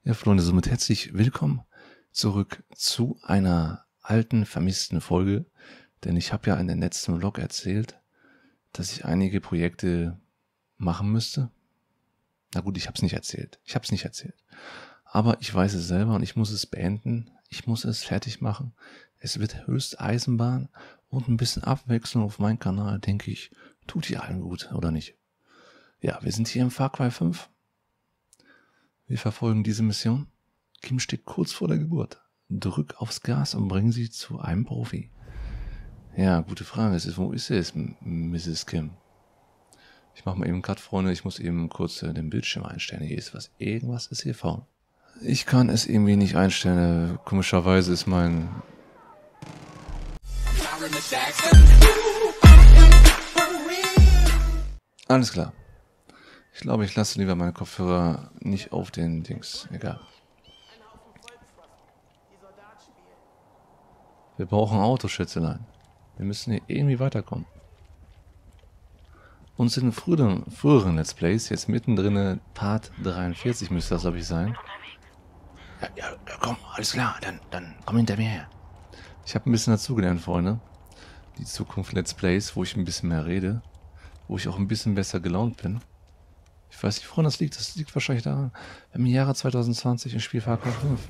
Ja, Freunde, somit herzlich willkommen zurück zu einer alten, vermissten Folge. Denn ich habe ja in den letzten Vlog erzählt, dass ich einige Projekte machen müsste. Na gut, ich habe es nicht erzählt. Aber ich weiß es selber und ich muss es beenden. Ich muss es fertig machen. Es wird höchst Eisenbahn und ein bisschen Abwechslung auf meinem Kanal, denke ich, tut ihr allen gut, oder nicht? Ja, wir sind hier im Far Cry 5. Wir verfolgen diese Mission. Kim steht kurz vor der Geburt. Drück aufs Gas und bring sie zu einem Profi. Ja, gute Frage. Wo ist es, Mrs. Kim? Ich mache mal eben einen Cut, Freunde. Ich muss eben kurz den Bildschirm einstellen. Hier ist was. Irgendwas ist hier faul. Ich kann es irgendwie nicht einstellen. Komischerweise ist mein... Alles klar. Ich glaube, ich lasse lieber meine Kopfhörer nicht auf den Dings. Egal. Wir brauchen Autoschätzelein. Wir müssen hier irgendwie weiterkommen. Und in früheren Let's Plays, jetzt mittendrin, Part 43 müsste das, glaube ich, sein. Ja, komm, alles klar, dann komm hinter mir her. Ich habe ein bisschen dazugelernt, Freunde. Die Zukunft Let's Plays, wo ich ein bisschen mehr rede. Wo ich auch ein bisschen besser gelaunt bin. Ich weiß nicht, woran das liegt. Das liegt wahrscheinlich daran, im Jahre 2020 im Spiel Far Cry 5.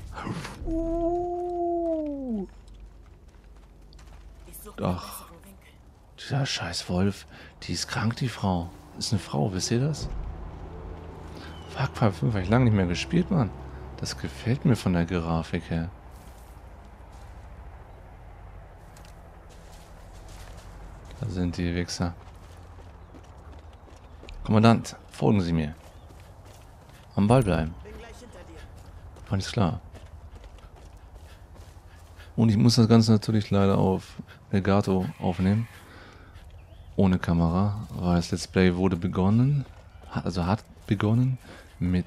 Ach, dieser scheiß Wolf. Die ist krank, die Frau. Ist eine Frau, wisst ihr das? Far Cry 5 habe ich lange nicht mehr gespielt, Mann. Das gefällt mir von der Grafik her. Da sind die Wichser. Kommandant, folgen Sie mir. Am Ball bleiben. Alles klar. Und ich muss das Ganze natürlich leider auf Elgato aufnehmen. Ohne Kamera, weil das Let's Play wurde begonnen. Hat begonnen mit...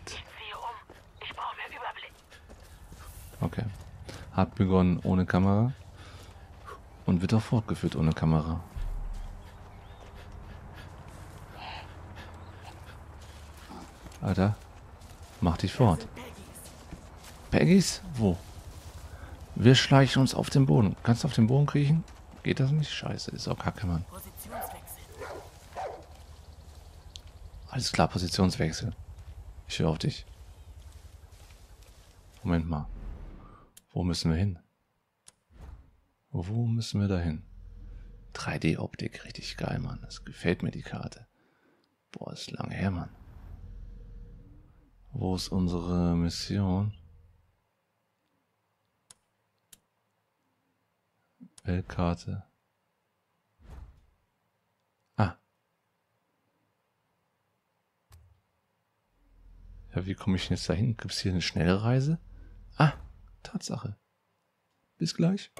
Okay. Hat begonnen ohne Kamera. Und wird auch fortgeführt ohne Kamera. Alter, mach dich fort. Peggy's? Wo? Wir schleichen uns auf den Boden. Kannst du auf den Boden kriechen? Geht das nicht? Scheiße, ist auch kacke, Mann. Alles klar, Positionswechsel. Ich höre auf dich. Moment mal. Wo müssen wir hin? Wo müssen wir da hin? 3D-Optik, richtig geil, Mann. Das gefällt mir, die Karte. Boah, ist lange her, Mann. Wo ist unsere Mission? Weltkarte. Ah. Ja, wie komme ich denn jetzt dahin? Gibt es hier eine schnelle Reise? Ah, Tatsache. Bis gleich.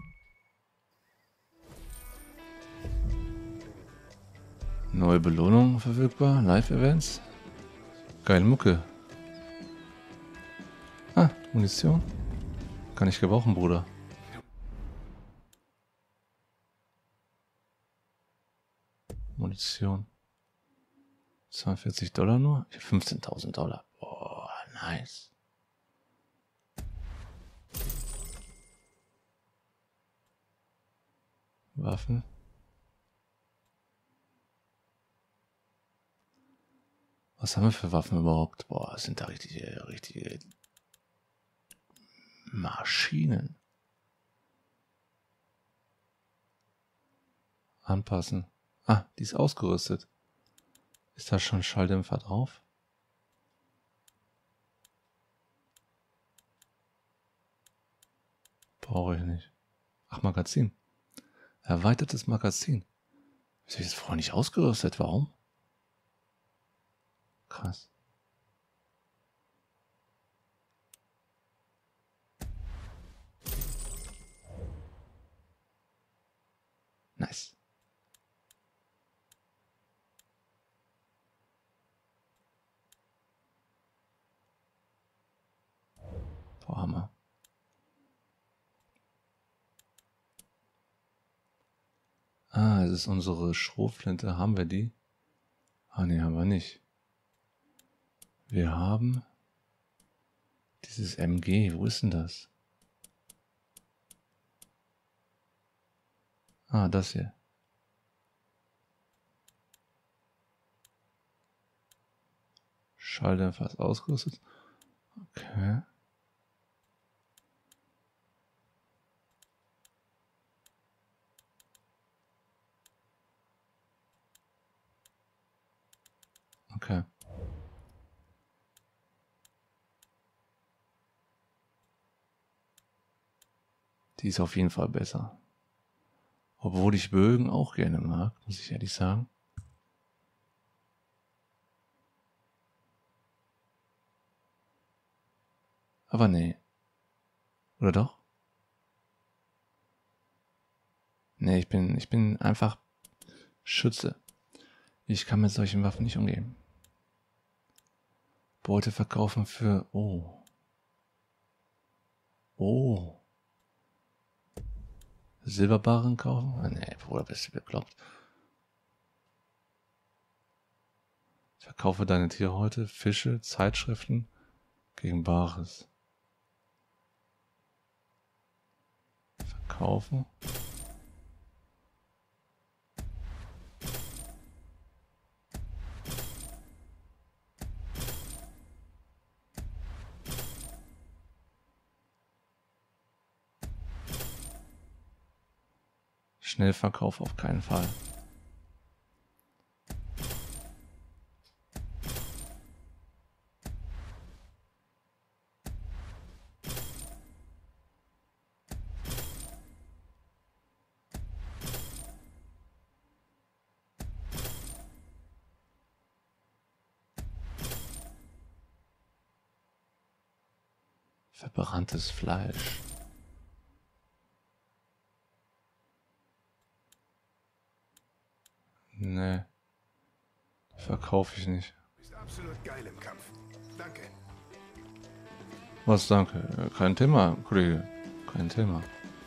Neue Belohnung verfügbar. Live-Events. Geile Mucke. Ah, Munition. Kann ich gebrauchen, Bruder. Munition. $42 nur? 15.000 Dollar. Boah, nice. Waffen. Was haben wir für Waffen überhaupt? Boah, sind da richtige Maschinen. Anpassen. Ah, die ist ausgerüstet. Ist da schon Schalldämpfer drauf? Brauche ich nicht. Ach, Magazin. Erweitertes Magazin. Wieso ist das vorher nicht ausgerüstet? Warum? Krass. Nice. Boah, Hammer. Ah, es ist unsere Schrotflinte. Haben wir die? Ah, ne, haben wir nicht. Wir haben Dieses MG, wo ist denn das? Ah, das hier. Schalldämpfer ist ausgerüstet. Okay. Okay. Die ist auf jeden Fall besser. Obwohl ich Bögen auch gerne mag, muss ich ehrlich sagen. Aber nee. Oder doch? Nee, ich bin einfach Schütze. Ich kann mit solchen Waffen nicht umgehen. Beute verkaufen für... Oh. Oh. Silberbarren kaufen? Ah, nee, Bruder, bist du bekloppt. Ich verkaufe deine Tiere heute, Fische, Zeitschriften gegen Bares. Verkaufen. Schnellverkauf auf keinen Fall. Verbranntes Fleisch. Nee. Verkaufe ich nicht. Bist absolut geil im Kampf. Danke. Was, danke? Kein Thema, Kollege. Kein Thema.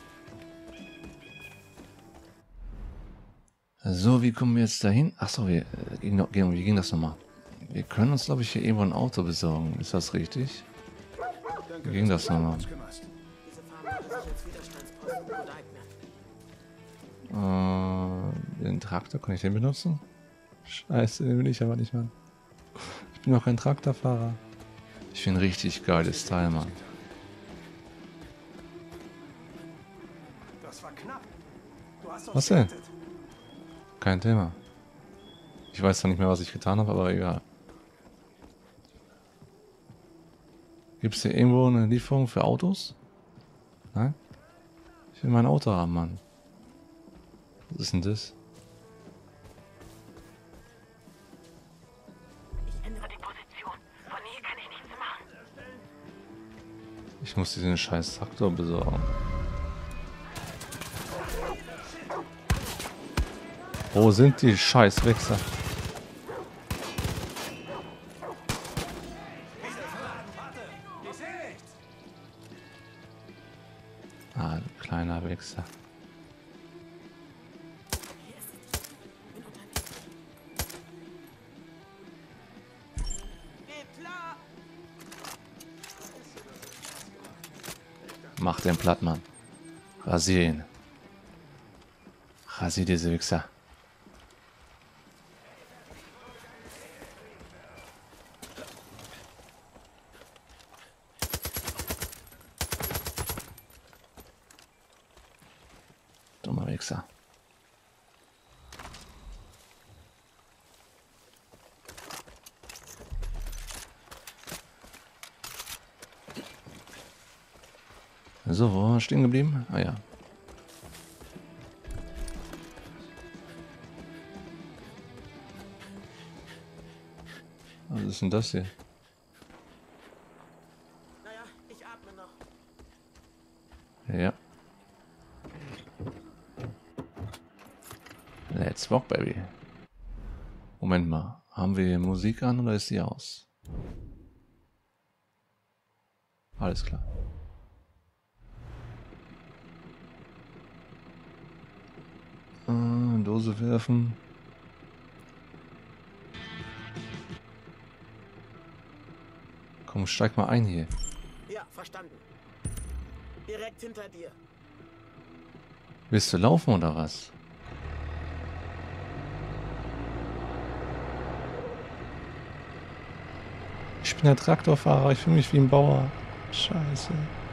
So, wie kommen wir jetzt dahin? Achso, wie ging das nochmal? Wir können uns, glaube ich, hier irgendwo ein Auto besorgen. Ist das richtig? Danke, Wie ging das nochmal? Diese Farm hat Sicherheitswiderstandsposten gut eignen. Den Traktor, kann ich den benutzen? Scheiße, den will ich aber nicht, Mann. Ich bin doch kein Traktorfahrer. Ich finde richtig geiles Teil, Mann. Das war knapp. Du hast uns Was denn? gerettet. Kein Thema. Ich weiß zwar nicht mehr, was ich getan habe, aber egal. Gibt es hier irgendwo eine Lieferung für Autos? Nein? Ich will mein Auto haben, Mann. Was ist denn das? Ich ändere die Position. Von hier kann ich nichts machen. Ich muss diesen scheiß Traktor besorgen. Wo sind die scheiß Wichser? Ah, du kleiner Wichser. Geht klar! Mach den platt, Mann. Rasier ihn. Rasier diese Wichser. Dummer Wichser. So, wo waren wir stehen geblieben? Ah ja. Was ist denn das hier? Naja, ich atme noch. Ja. Let's rock, baby. Moment mal. Haben wir Musik an oder ist die aus? Alles klar. Dose werfen. Komm, steig mal ein hier. Ja, Verstanden. Direkt hinter dir. Willst du laufen oder was? Ich bin der Traktorfahrer, ich fühle mich wie ein Bauer. Scheiße.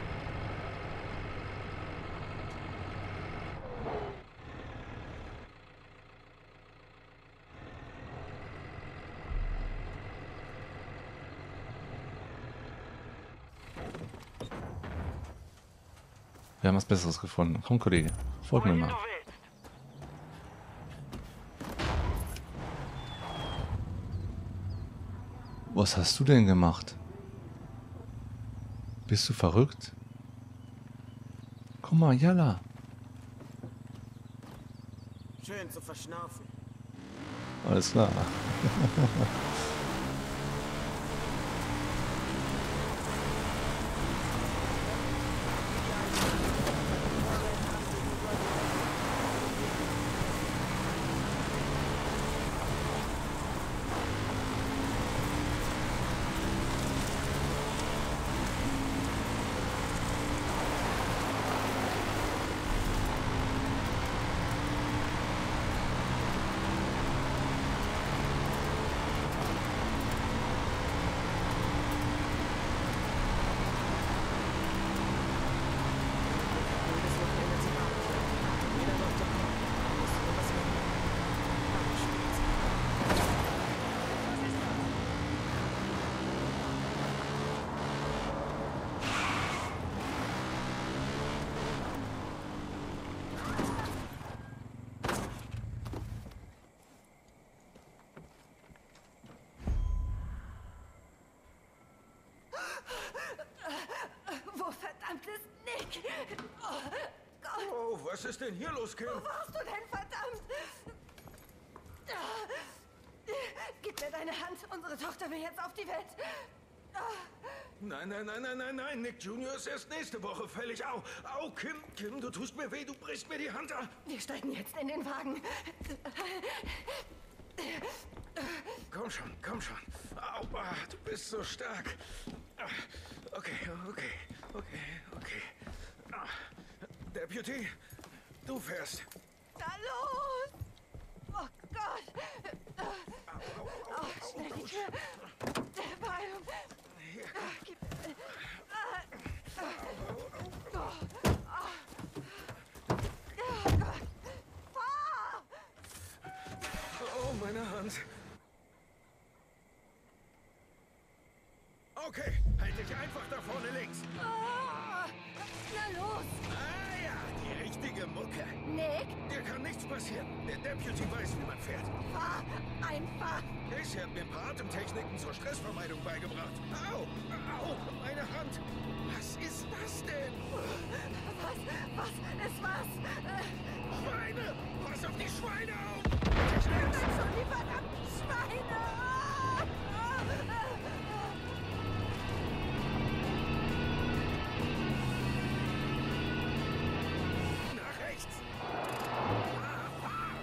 Wir haben was Besseres gefunden. Komm, Kollege, folg mir Wohin mal. du willst. Was hast du denn gemacht? Bist du verrückt? Komm mal, Jalla. Schön zu verschnaufen. Alles klar. Wo verdammt ist Nick? Oh Gott, Oh, was ist denn hier los, Kim? wo warst du denn, verdammt? Gib mir deine Hand, unsere Tochter will jetzt auf die Welt. Nein, nein, nein, nein, nein, nein. Nick Junior ist erst nächste Woche fällig. Au, au, Kim, Kim, du tust mir weh, du brichst mir die Hand ab. Wir steigen jetzt in den Wagen. Komm schon. Au, du bist so stark. Okay. Deputy, du fährst. Na los! Oh Gott! Oh, schnell die Tür. Beeilung. Gib. Oh, meine Hand. Okay, halt dich einfach da vorne links. Na los! Ah ja, die richtige Mucke. Nick, Dir kann nichts passieren. Der Deputy weiß, wie man fährt. fahr einfach! Casey hat mir ein paar Atemtechniken zur Stressvermeidung beigebracht. Au, meine Hand. Was ist das denn? Was ist was? Schweine! Pass auf die Schweine auf! Dann schon die verdammten Schweine! Nach rechts! Fahr!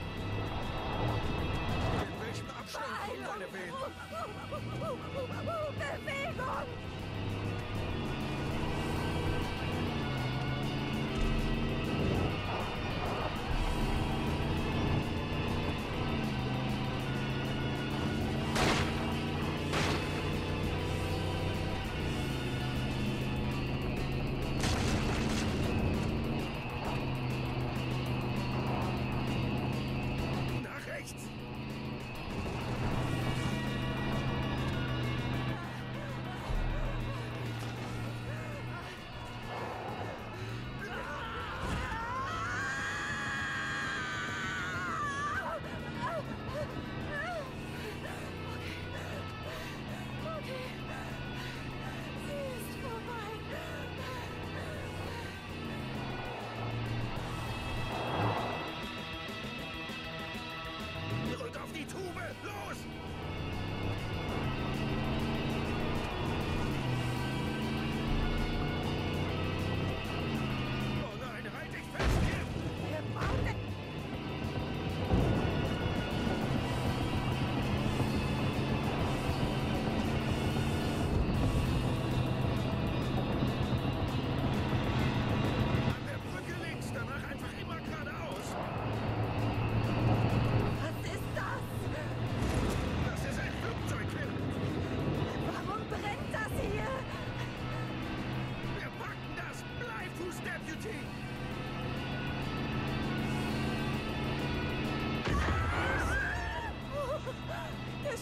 In welchem Abstand kommen deine Wehen? Bewegung!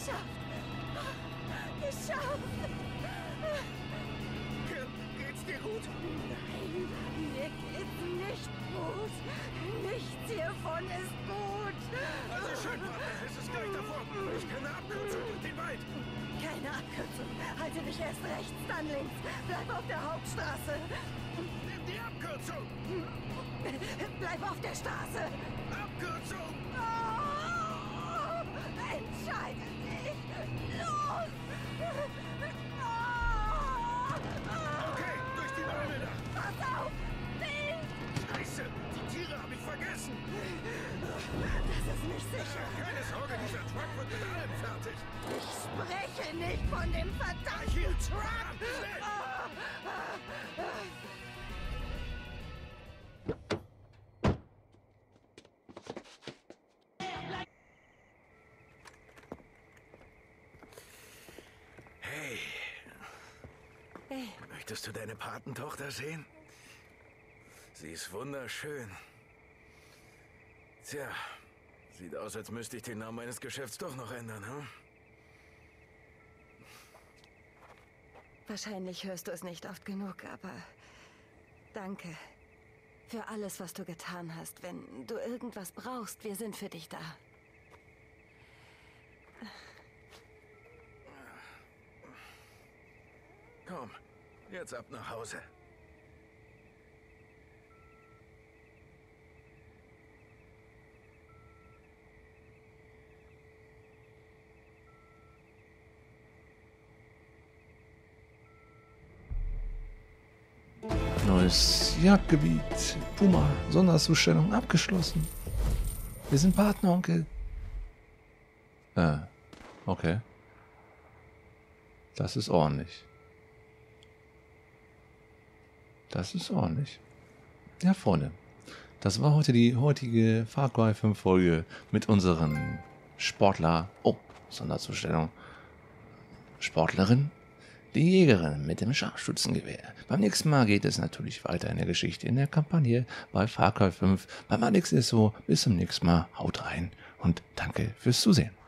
Geschafft! Geschafft! Kim, geht's dir gut? Nein, mir geht's nicht gut. Nichts hiervon ist gut. Also schön, Partner, es ist gleich davor. Ich kenne eine Abkürzung durch den Wald. Keine Abkürzung. Halte dich erst rechts, dann links. Bleib auf der Hauptstraße. Nimm die Abkürzung. Bleib auf der Straße. Abkürzung. Oh, entscheide dich. Los. Okay, durch die Bäume da. Pass auf. Nicht. Scheiße, die Tiere habe ich vergessen. Das ist nicht sicher. Keine Sorge, dieser Truck wird mit allem fertig. Ich spreche nicht von dem verdammten Hier, Truck. schnell. Hey, Hey, möchtest du deine Patentochter sehen? Sie ist wunderschön. Tja, sieht aus, als müsste ich den Namen meines Geschäfts doch noch ändern, hm? wahrscheinlich hörst du es nicht oft genug, aber danke für alles, was du getan hast. Wenn du irgendwas brauchst, wir sind für dich da. Komm, jetzt ab nach Hause. Neues Jagdgebiet. Puma. Sonderzustellung abgeschlossen. Wir sind Partner, Onkel. Okay. Das ist ordentlich. Das ist ordentlich. Ja, Freunde. Das war heute die heutige Far Cry 5 Folge mit unseren Sportler. Oh, Sonderzustellung. Sportlerin. Die Jägerin mit dem Scharfschützengewehr. Beim nächsten Mal geht es natürlich weiter in der Geschichte, in der Kampagne bei Far Cry 5. Beim Alex ist so. Bis zum nächsten Mal. Haut rein und danke fürs Zusehen.